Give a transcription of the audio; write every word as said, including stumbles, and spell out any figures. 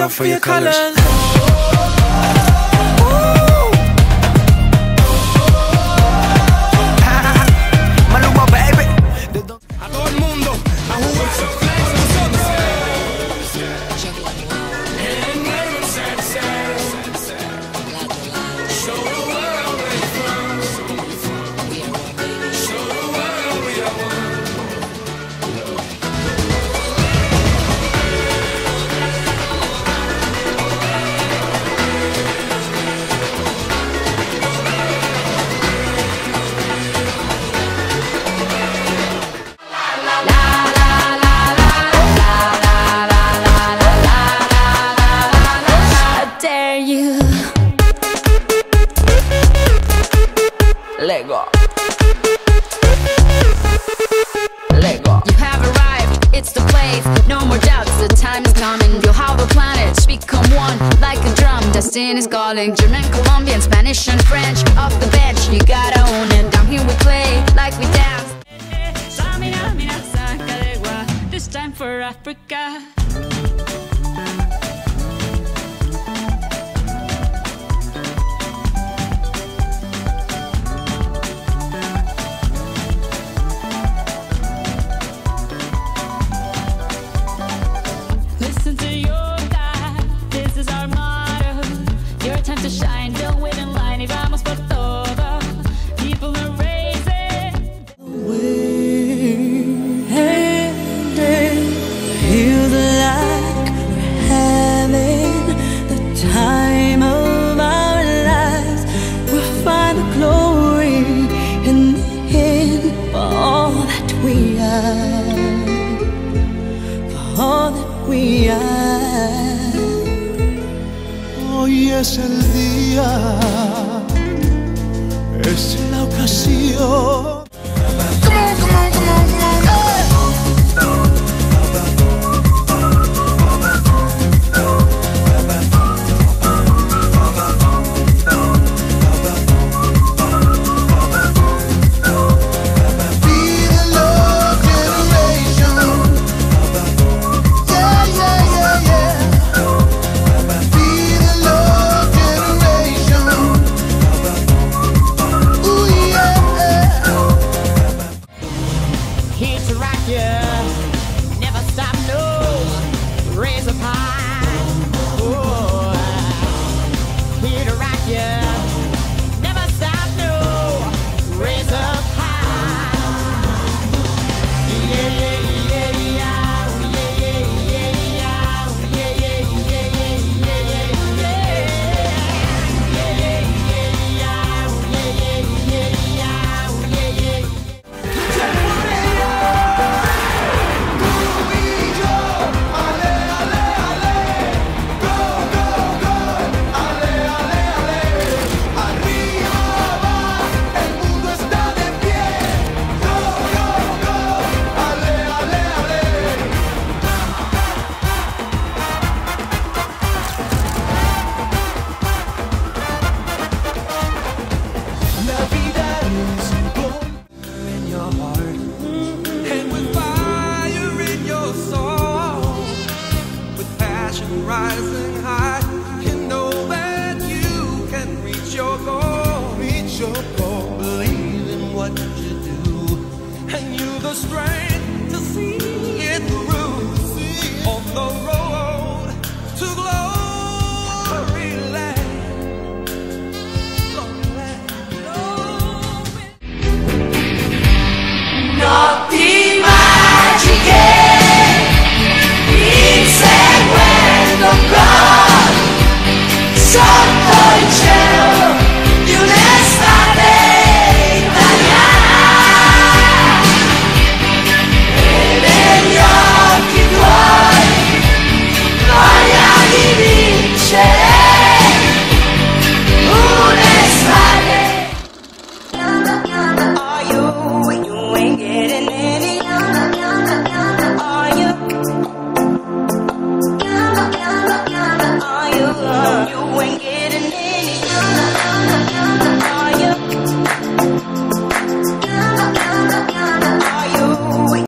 out for your colors. Lego. Lego. You have arrived, it's the place. No more doubts, the time is coming. Feel how the planets become one, like a drum. Destiny is calling. German, Colombian, Spanish and French. Off the bench, you gotta own it. Down here we play, like we dance. This time for Africa. Listen to your God, this is our motto. Your time to shine, don't wait in line. Y vamos por todo. People are raising. Hey, hey, feel the lack we're having, the time of our lives. We'll find the glory in the end for all that we are, for all that we are. Hoy es el día, es la ocasión. Come on, come on, come on.